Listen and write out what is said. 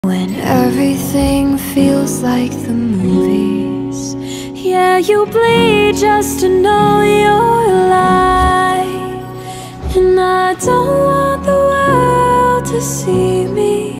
When everything feels like the movies, yeah, you bleed just to know you're alive. And I don't want the world to see me